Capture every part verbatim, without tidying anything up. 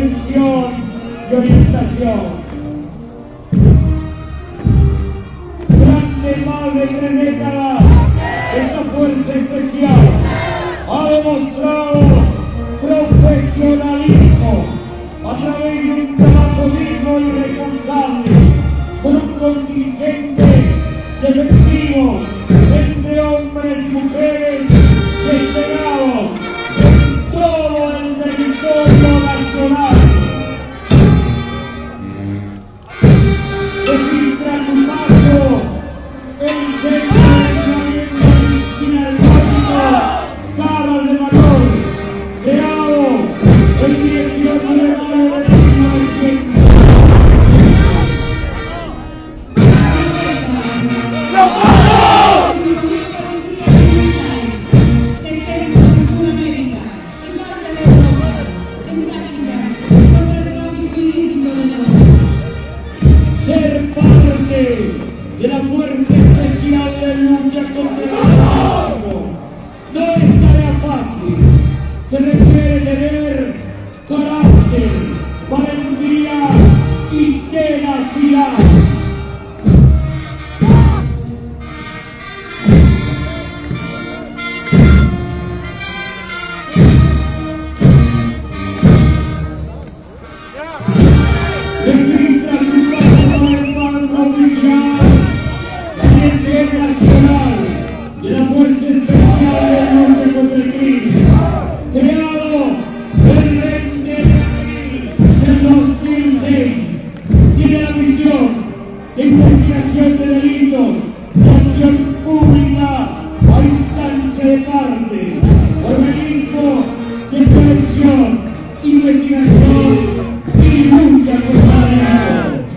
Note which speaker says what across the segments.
Speaker 1: prevención y orientación. Durante más de tres décadas, esta fuerza especial ha demostrado profesionalismo a través de un trabajo digno y responsable, con un contingente de efectivos entre hombres y mujeres desplegados en todo el territorio nacional. Registra su paso el centro de entrenamiento de Cristina del Pacífico, Cabras de Valor, creado el dieciocho de mayo de mil novecientos. Ser parte de la fuerza especial de lucha contra el narcotráfico no es tarea fácil. Se requiere tener carácter, valentía y tenacidad. Registra su paso por el banco oficial, la Dirección Nacional de la Fuerza Especial de Lucha contra el Crimen, creado el veinte de abril del dos mil seis. Tiene la misión de investigación de delitos, de acción pública a instancia de parte, organismo de prevención, investigación y lucha contra el delito.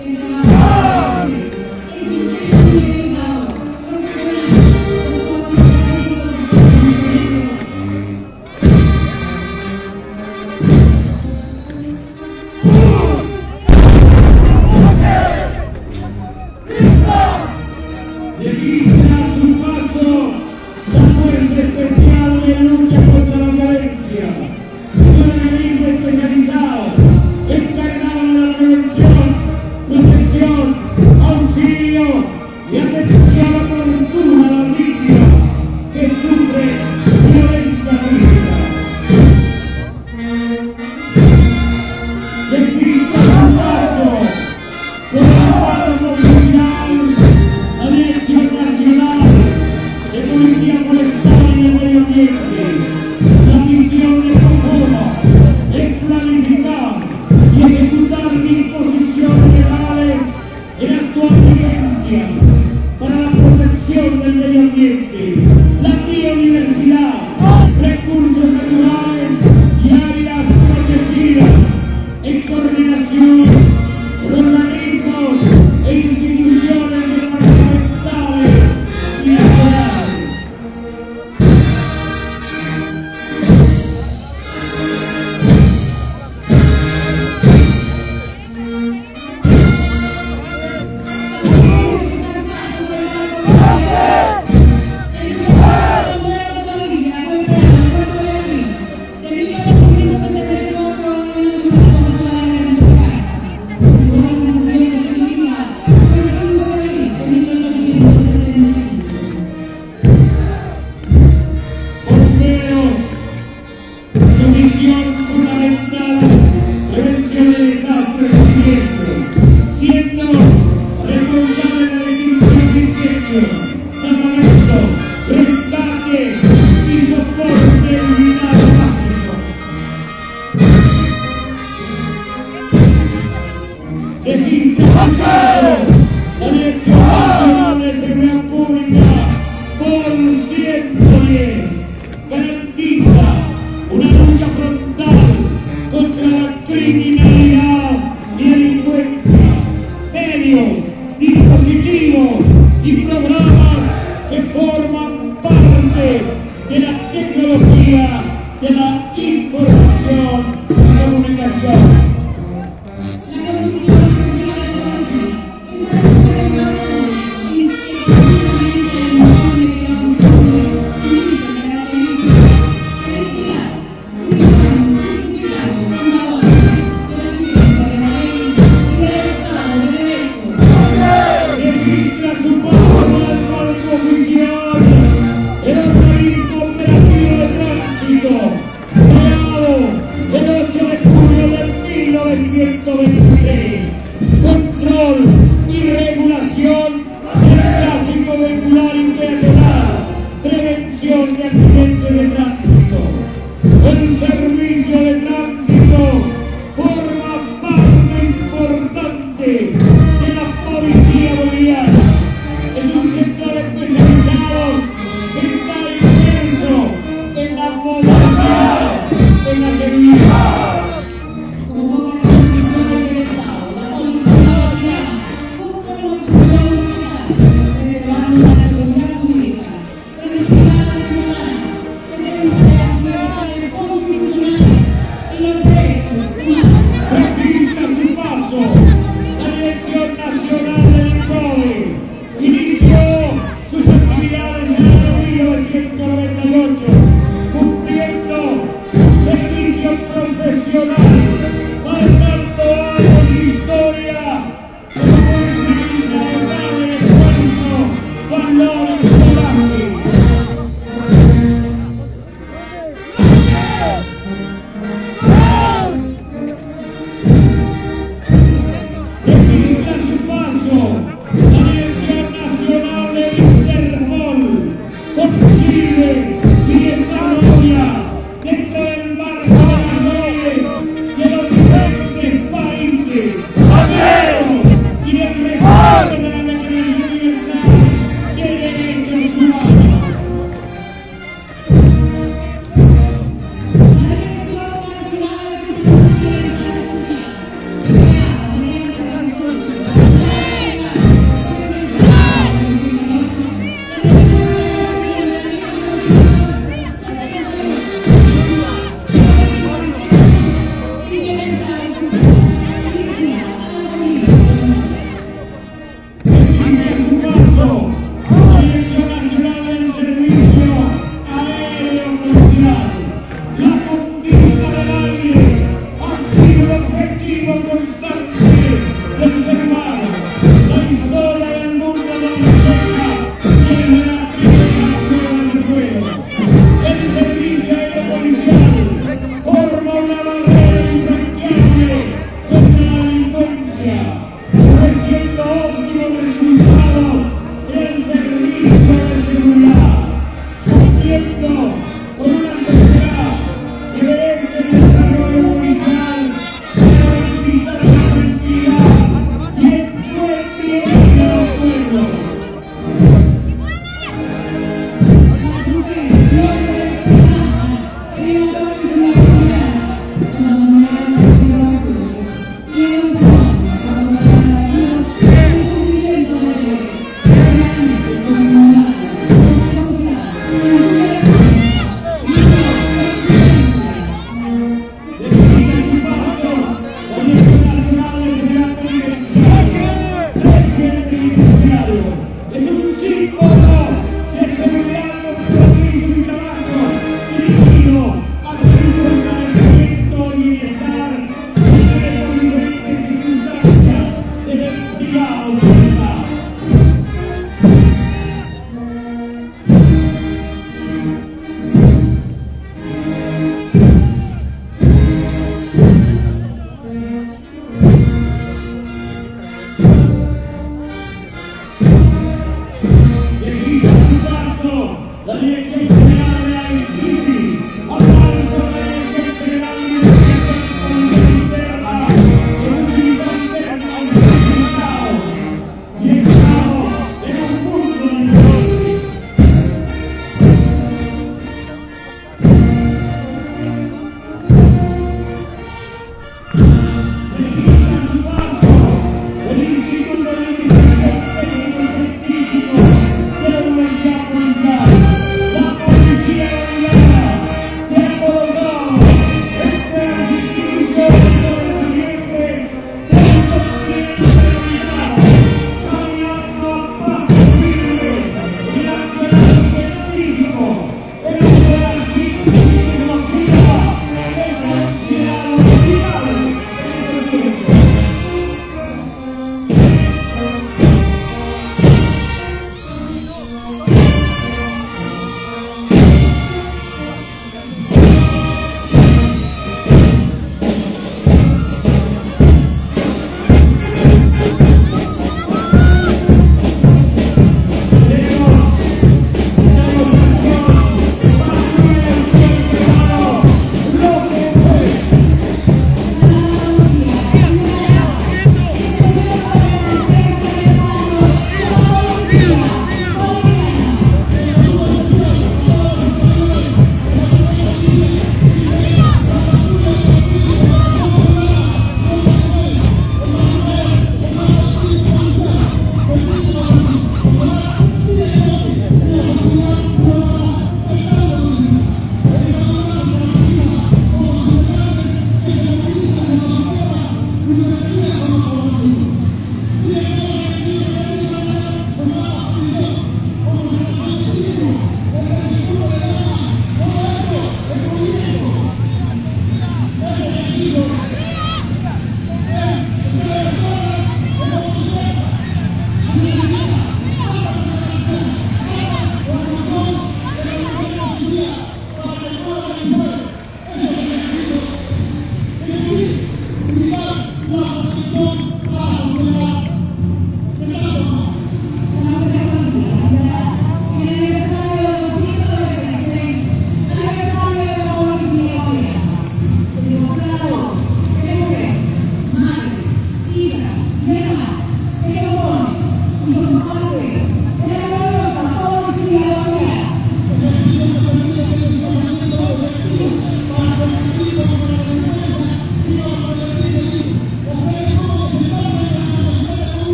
Speaker 1: Registra su paso la Fuerza Especial de Lucha contra la Violencia. Es un organismo especializado, encargado de la prevención, protección, auxilio y atención oportuna a las víctimas que sufren violencia física. Registra su paso por el párrafo oficial, la Dirección Nacional de Policía Forestal y del Medio Ambiente. La misión de Conforma es planificar y ejecutar disposiciones legales en actual vigencia para la protección del medio ambiente, la biodiversidad, recursos naturales y áreas protegidas, en coordinación con organismos e instituciones gubernamentales y nacionales. Su misión fundamental, prevención de desastres y siniestros, siendo responsable de la extinción de incendios, salvamento, rescate y soporte vital básico. Registra su paso la Dirección Nacional de Seguridad Pública por ciento diez. Garantiza una lucha frontal contra la criminalidad y delincuencia, medios, dispositivos y programas que forman parte de la tecnología de la información y comunicación.
Speaker 2: Thank you.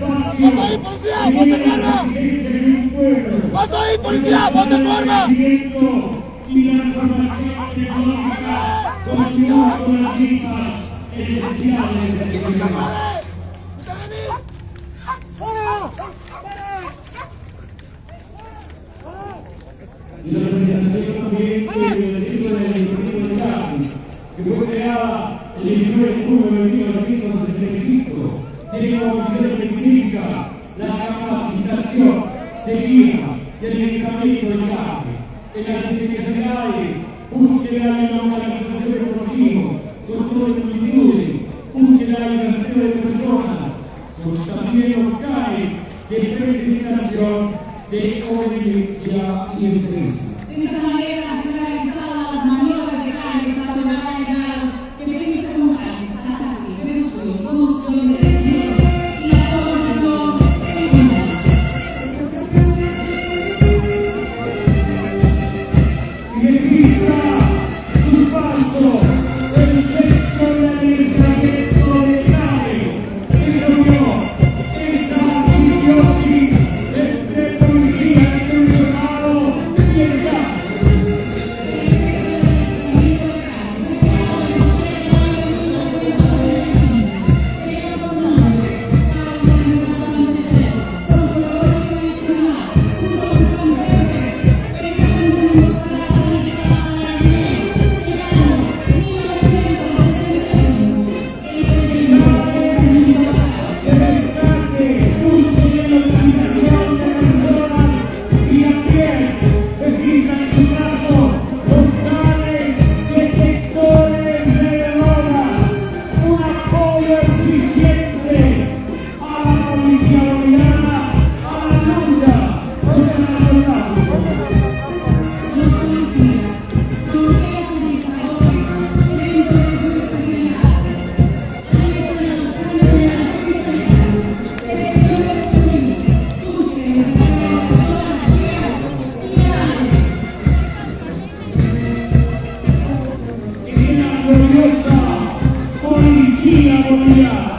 Speaker 2: ¡Voto ahí, policía! ¡Ponte forma! ¡Voto ahí, policía! ¡Ponte forma!
Speaker 1: Y la formación económica continúa con las mismas esenciales de seguridad. Y la presentación también del equipo del Ejecutivo de Cali, que fue creada el diecinueve de julio de mil novecientos sesenta y cinco, tiene como misión específica la capacitación de guías y el equipamiento de Cali. En las especialidades, búsqueda y localización de objetivos, control de multitudes, búsqueda y rastreo de personas, son también locales de presentación de obediencia y defensa.
Speaker 3: De esta manera se han realizado las maniobras de calles a toneladas que defensa como calles, ataque, reducción, conducción de enemigos y la coordinación criminal.
Speaker 1: Y registra su paso el centro de adiestramiento de Cali, que soñó esa simbiosis entre policía intencionado y el Estado. Policía Boliviana.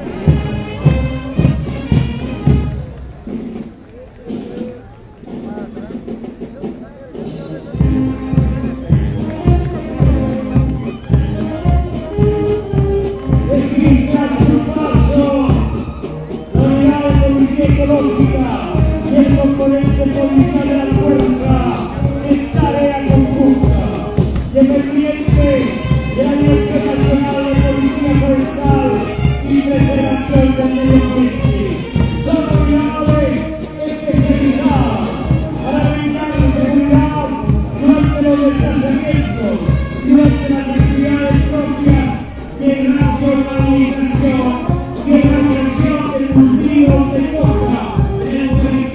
Speaker 1: Registra su paso la unidad de policía ecológica y el componente policial de la fuerza en tarea conjunta, dependiente de la Dirección Nacional de Policía Forestal y Preservación del Medio Ambiente. Son unidades especializadas para brindar seguridad durante los desplazamientos, durante las actividades propias de racionalización y erradicación del cultivo de coca en el territorio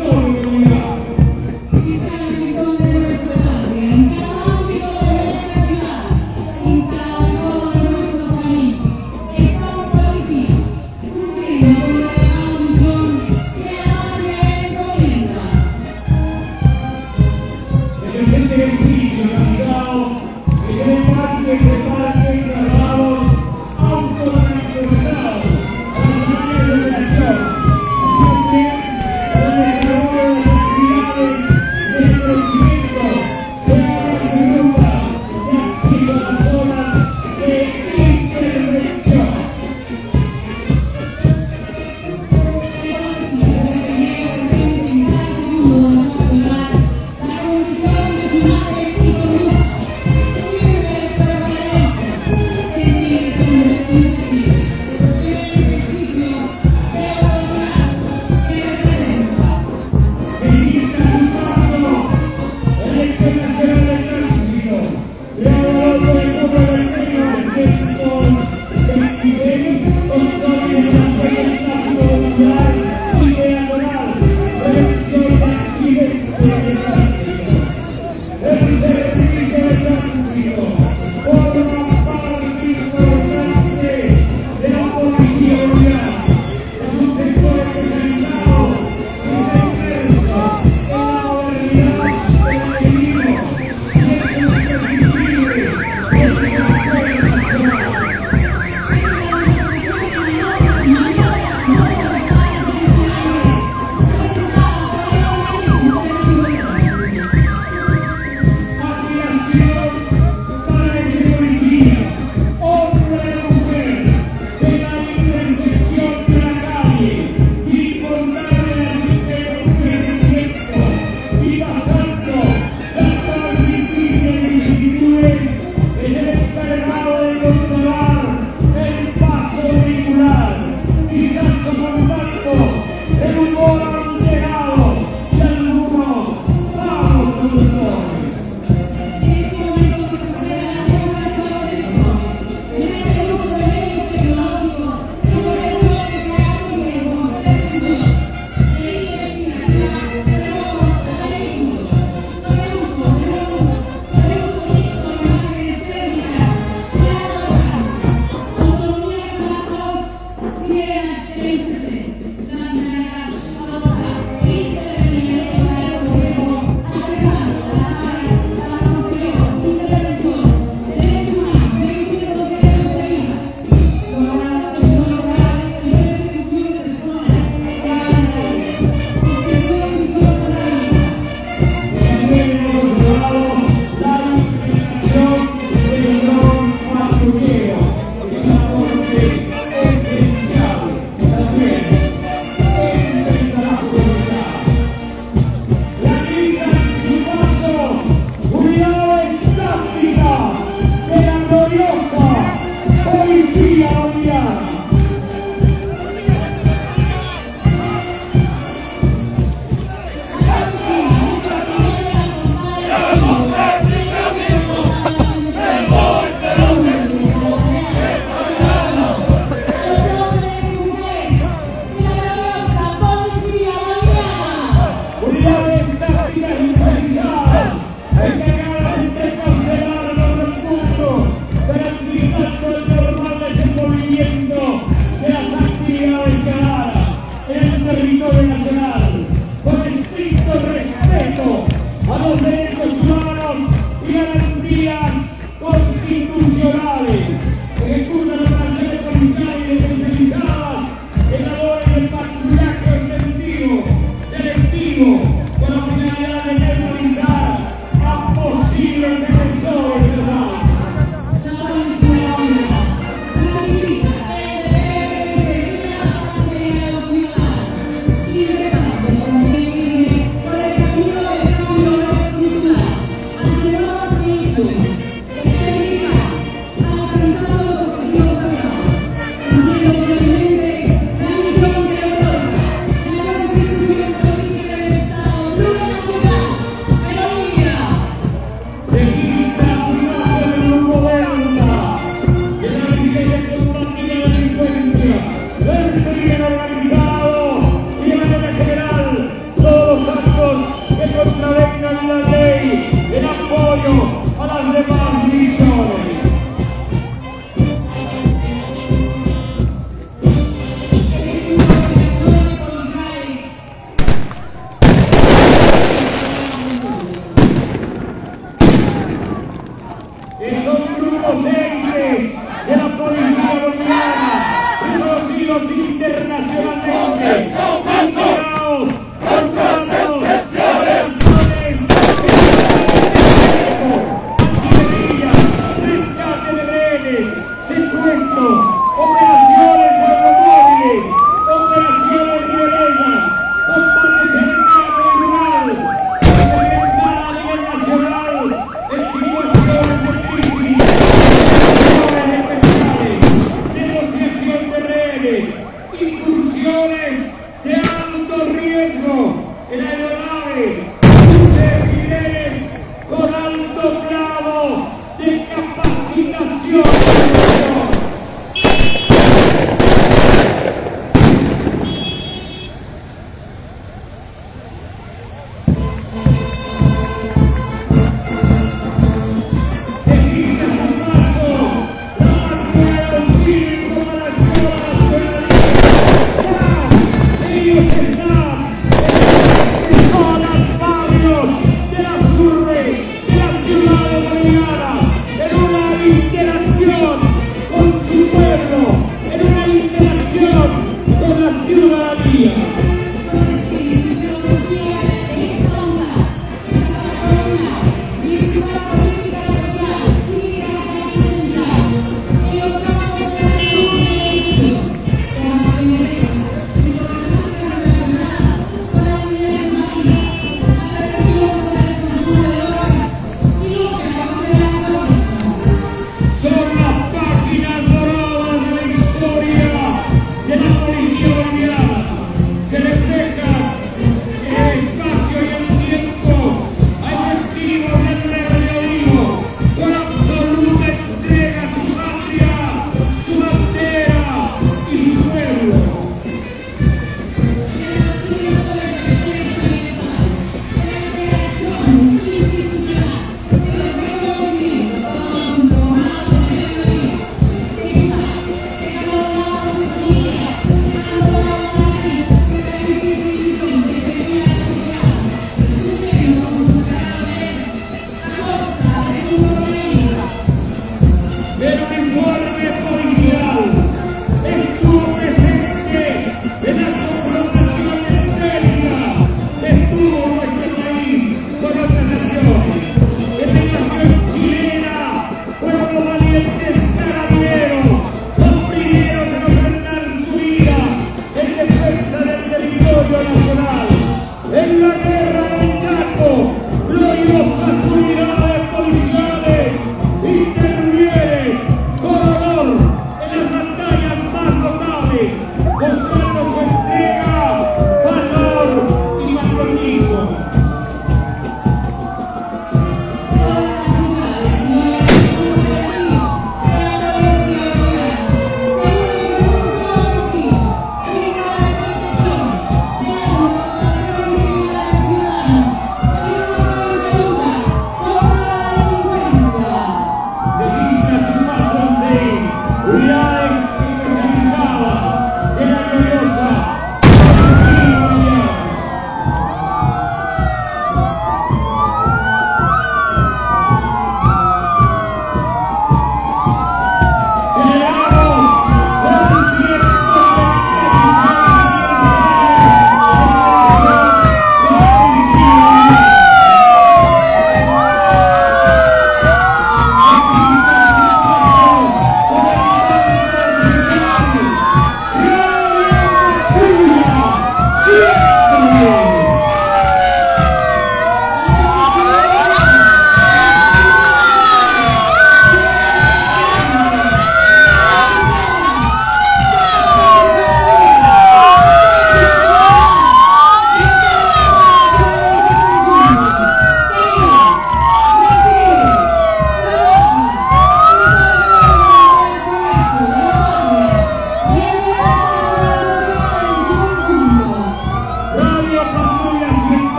Speaker 1: Ellos están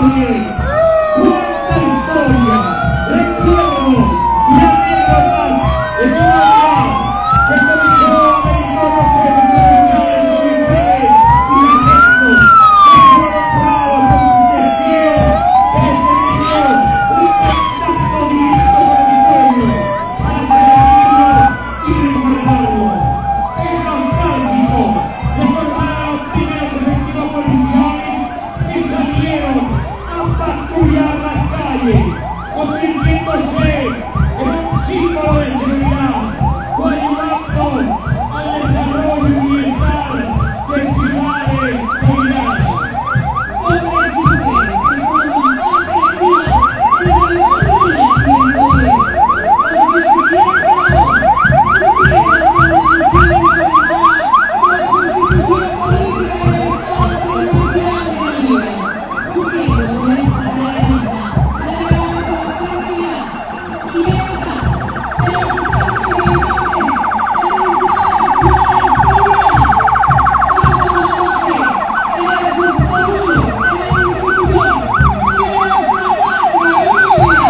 Speaker 1: diez. ¡Cuánta historia! ¡Recuerdo! ¡Y anécdotas! ¡De toda la que comenzó a venir con los jefes provinciales, provinciales y sargentos que fueron honrados con su testigo, que les tenido un contacto directo con el pueblo para celebrarlo y recordarlo. Es nostálgico recordar a los primeros efectivos policiales que salieron a patrullar las calles, convirtiéndose en un símbolo de seguridad, coayudando al desarrollo y bienestar de ciudades bolivianas.
Speaker 3: Hombres y mujeres que forman parte activa de la República ciento diez. Los beneficiarios de la O N U cumplieron con la misión encomendada por la Constitución Política del Estado Plurinacional de Bolivia, cumpliendo con esta tarea digna de velar por la tranquilidad y bienestar de los habitantes y habitantes de las principales ciudades bolivianas. Bajo la base de la República de la institución y de nuestra patria Bolivia.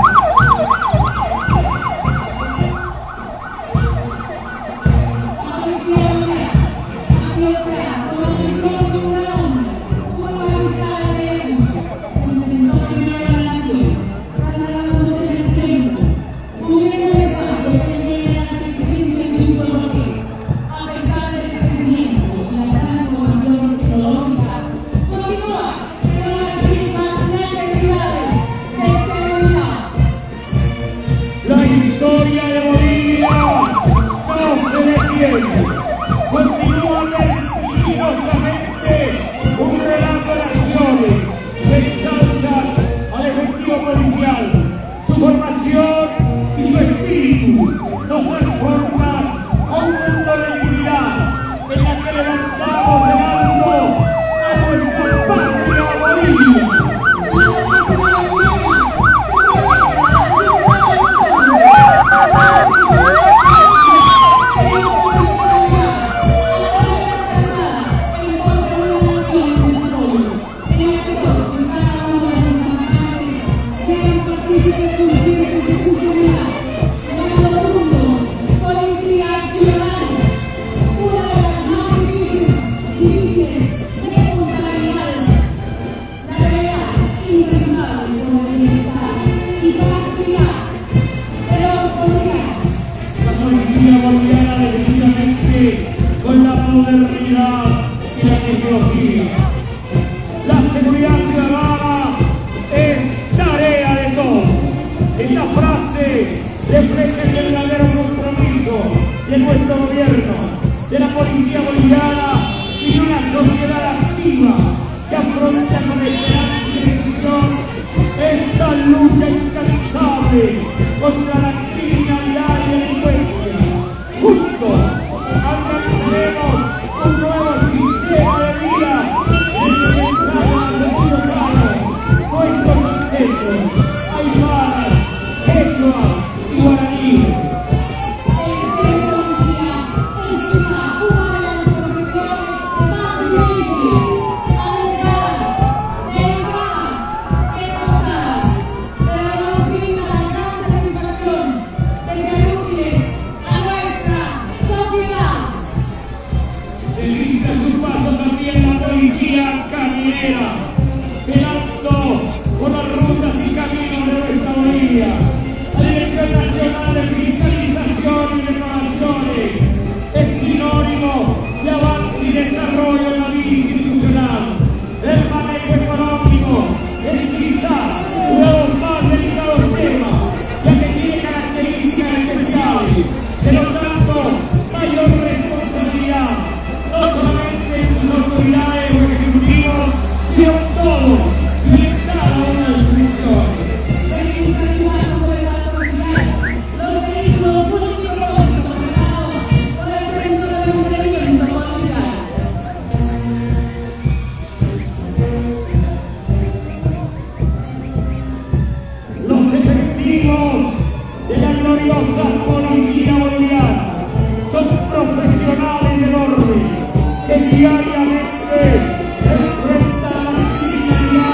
Speaker 3: La policía boliviana ha sido creada con la misión de un gran hombre, un magistrado de derecho, un defensor primero de la nación, trasladándose en el tiempo, cubriendo el espacio que tiene las exigencias de un pueblo que, a pesar del crecimiento y la transformación tecnológica, continúa con las mismas necesidades de seguridad.
Speaker 1: La historia de Bolivia no se detiene. Continúa vertiginosamente un relato de acciones que ensalzan al efectivo policial. Su formación y su espíritu nos transforman a un mundo de dignidad en la que levantamos el alto a nuestra patria Bolivia.
Speaker 3: La policía boliviana se proyecta hacia un nuevo horizonte, en pos de una nación en desarrollo, en la que todos y cada uno de sus habitantes sean partícipes conscientes de su seguridad, llamando juntos policías ciudadanos, una de las más difíciles, difíciles responsabilidades, la tarea incansable por el bienestar y tranquilidad de los bolivianos.
Speaker 1: La policía boliviana definitivamente con la modernidad y la tecnología. La seguridad ciudadana es tarea de todos. Esta frase refleja el verdadero compromiso de nuestro gobierno, de la policía boliviana y de una sociedad activa que afronta con esperanza y decisión esta lucha incansable contra la criminalidad y la delincuencia. Juntos alcanzaremos un nuevo sistema de vida en el que entrarán los ciudadanos, nuestros ancestros, aymaras, quechuas y guaraníes.
Speaker 3: El ser policía es quizá una de las profesiones más difíciles, arriesgadas, delicadas, esforzadas, pero nos brinda la gran satisfacción de ser útiles a nuestra sociedad.
Speaker 1: Desliza su paso también la policía caminera, velando por las rutas y caminos de nuestra Bolivia. La Dirección Nacional de Fiscalización y Reclamaciones es sinónimo de avance y desarrollo en la vida institucional. El manejo económico es quizá uno de los más delicados temas, ya que tiene características especiales. De lo tanto, mayor responsabilidad, no solamente en sus autoridades o ejecutivos, sino en todos y en cada una de sus funciones.
Speaker 3: Registra su paso por el barco policial los vehículos multipropósitos preparados por el Centro de Mantenimiento Policial.
Speaker 1: Los efectivos de la gloriosa policía boliviana son profesionales del orden que diariamente enfrentan la criminalidad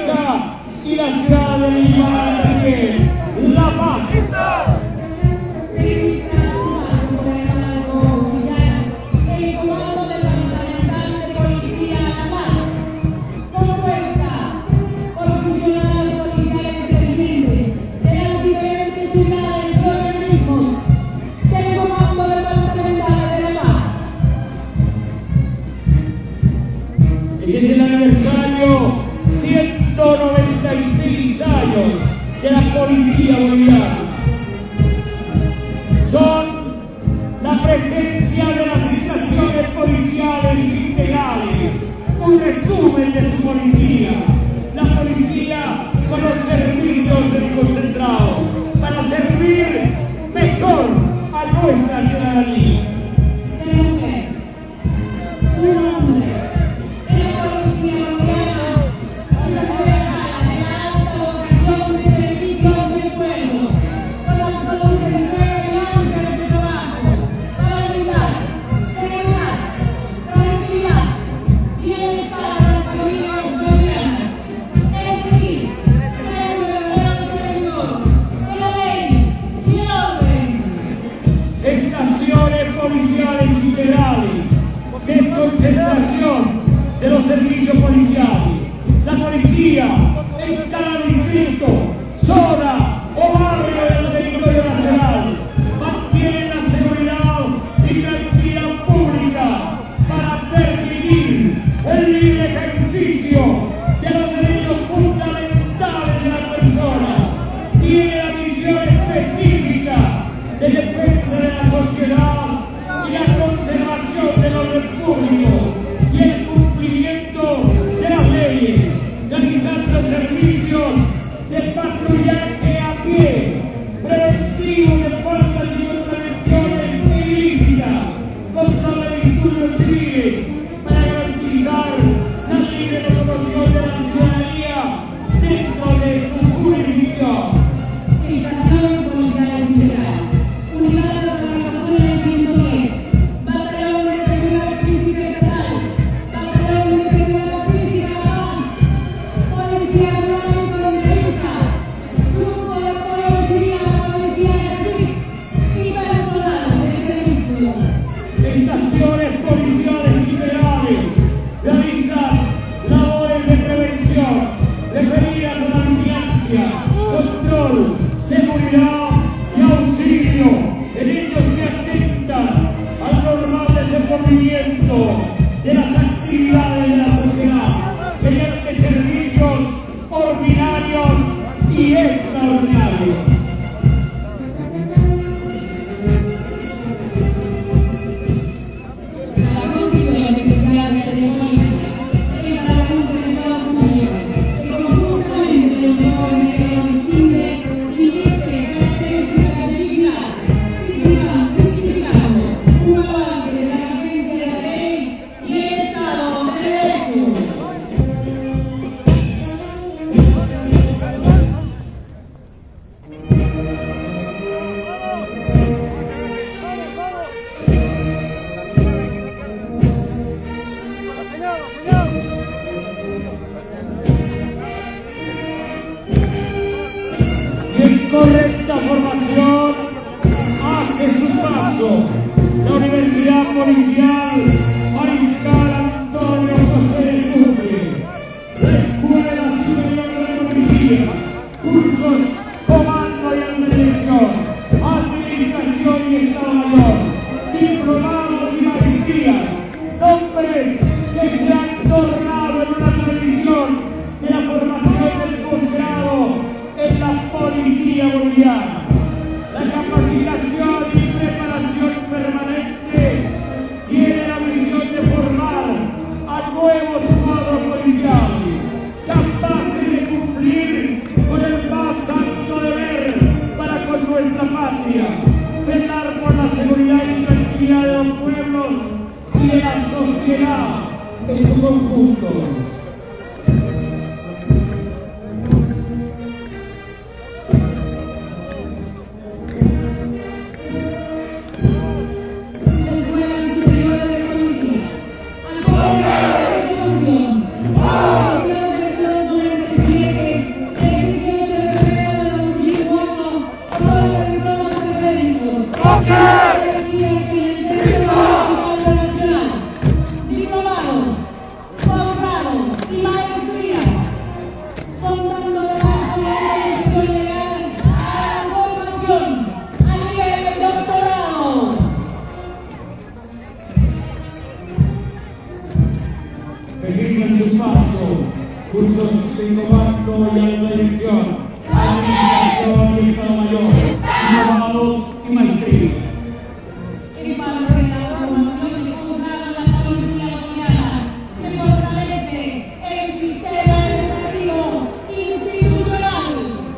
Speaker 1: Fortaleza y la ciudad de Lima también. La Paz. Es el aniversario ciento noventa y seis años de la Policía Boliviana. Son la presencia de las estaciones policiales integrales, un resumen de su policía. La policía con los servicios del concentrado para servir mejor a nuestra ciudadanía.
Speaker 3: Ser mujer, un hombre.
Speaker 1: Policiales integrales, desconcentración de los servicios policiales. La policía en cada distrito, zona o barrio del territorio nacional mantiene la seguridad y tranquilidad pública para permitir el libre ejercicio de los derechos fundamentales de la persona. Tiene la misión específica de defensa de la sociedad y la conservación del orden público y el cumplimiento de las leyes, realizando servicios de patrullaje a pie, preventivo de faltas y contravenciones ilícitas contra los disturbios civiles para garantizar la libre locomoción de la ciudadanía dentro de su jurisdicción.
Speaker 3: Estaciones policiales integrales, unidades de la ciento diez, batallón de seguridad física estatal, batallón de seguridad física La Paz, policía rural y fronteriza, grupo de apoyo civil a la policía de y personal de servicio.
Speaker 1: Estaciones policiales integrales realizan labores de prevención referidas a la vigilancia, control, seguridad y auxilio en hechos que atentan al normal desenvolvimiento de las actividades de la sociedad mediante servicios ordinarios y extraordinarios.
Speaker 3: La condición necesaria de policía es la conservación pública, que conjuntamente los jóvenes que lo distingue y dice características de dignidad, significando un avance de la vigencia de la ley y el Estado de Derecho.
Speaker 1: Y en correcta formación hace su paso la Universidad Policial Mariscal Antonio José de Sucre, la Escuela Superior de la Policía, cursos Comando y Administración, Administración y Estado Mayor, diplomados y maestrías, nombres que se han tornado en una tradición de la formación del posgrado en la Policía Boliviana. La capacitación y preparación permanente tiene la misión de formar a nuevos cuadros policiales, capaces de cumplir con el más alto deber para con nuestra patria, velar por la seguridad y tranquilidad de los pueblos y de la sociedad en su conjunto.
Speaker 3: Al
Speaker 1: registran su paso, cursos de comando y alta dirección, administración y Estado Mayor, abogados y maestría.
Speaker 3: Es parte de la formación que posgrado la Policía Boliviana, que fortalece el sistema educativo institucional.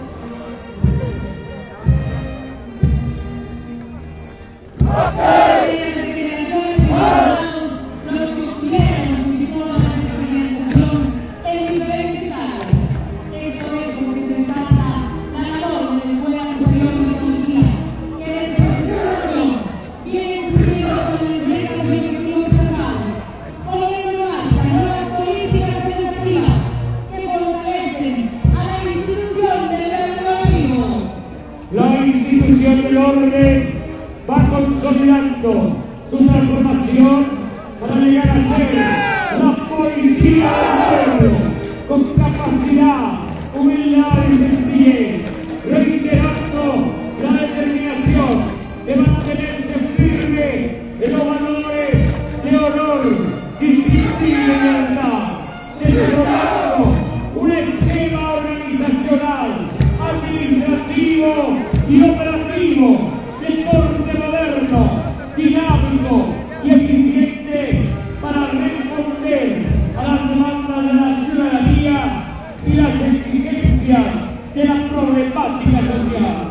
Speaker 1: La institución del orden va consolidando su transformación para llegar a ser la policía del pueblo, con capacidad, humildad y sencillez, reiterando la determinación de mantenerse firme en los valores de honor, disciplina y lealtad, desarrollando un esquema organizacional, administrativo y operativo de corte moderno, dinámico y eficiente para responder a las demandas de la ciudadanía y las exigencias de la problemática social.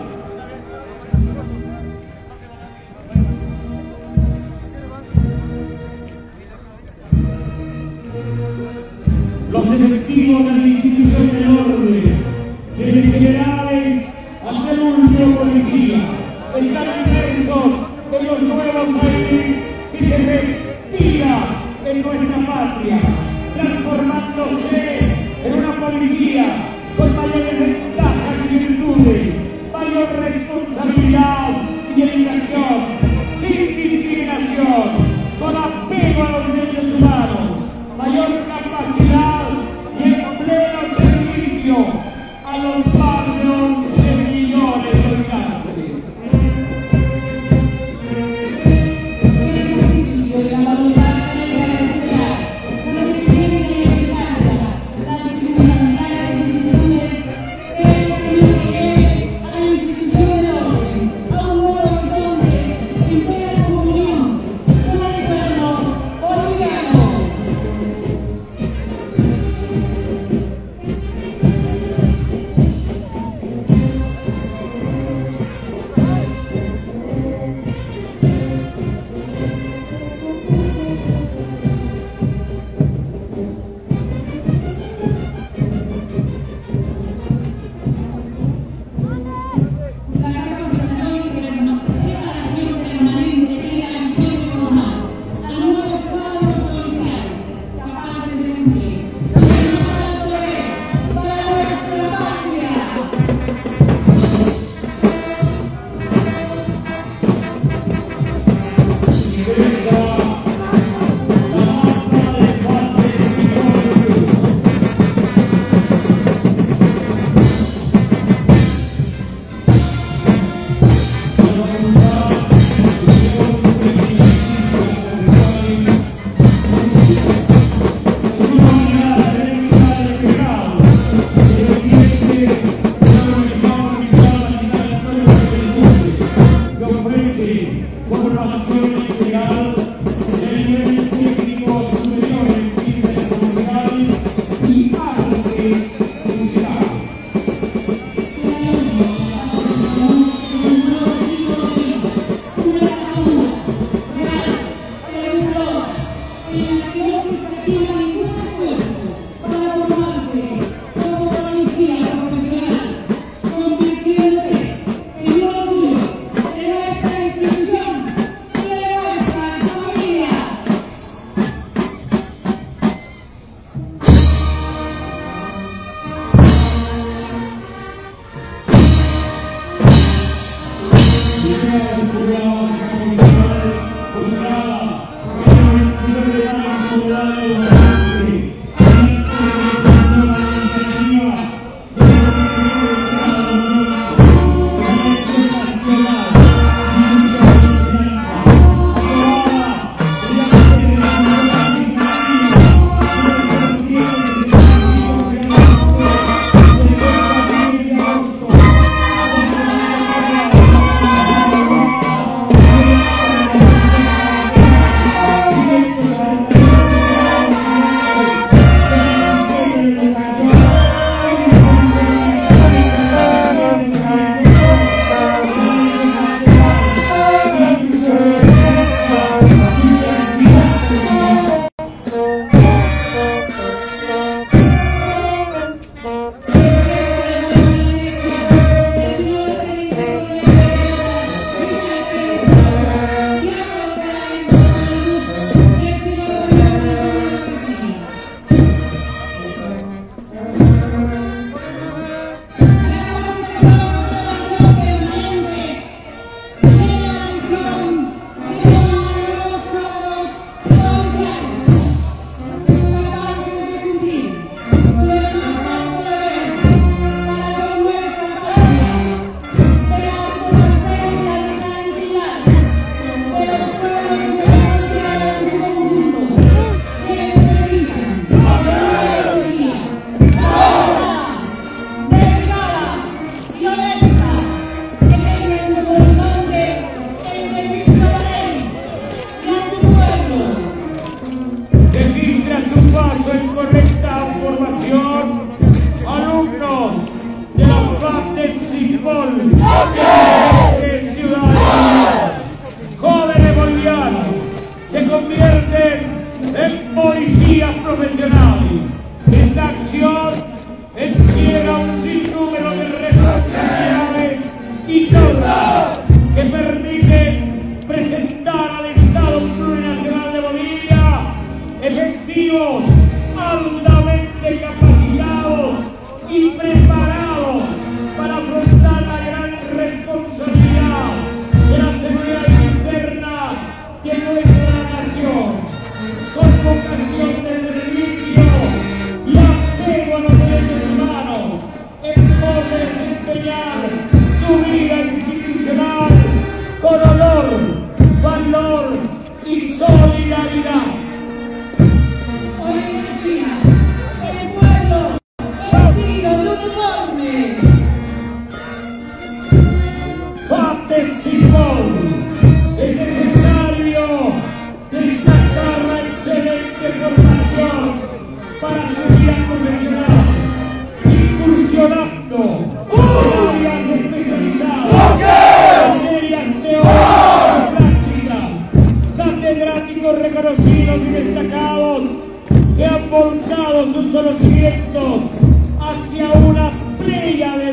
Speaker 1: Los efectivos de la institución del orden, desde generales hasta el último policía, están inmersos en los nuevos aires que se respira en nuestra patria, transformándose en una policía con mayores ventajas y virtudes, mayor responsabilidad y dedicación, sin discriminación, con apego a los derechos humanos, mayor capacidad y en pleno servicio a los barrios de millones de habitantes.
Speaker 3: Por
Speaker 1: en policías profesionales. Esta acción encierra un sinnúmero de responsabilidades y normas que permiten presentar al Estado Plurinacional de Bolivia efectivos altamente capacitados y preparados para afrontar la gran responsabilidad de la seguridad interna de nuestra nación, con vocación de servicio y apego a los derechos humanos, en pos de desempeñar su vida institucional con honor, valor y solidaridad.
Speaker 3: Hoy en día, el pueblo vestido de uniforme.
Speaker 1: Fate Simón, es necesario destacar la excelente formación para su vida profesional, incursionando en áreas especializadas, materias teóricas y prácticas, catedráticos reconocidos y destacados que han volcado sus conocimientos hacia una playa de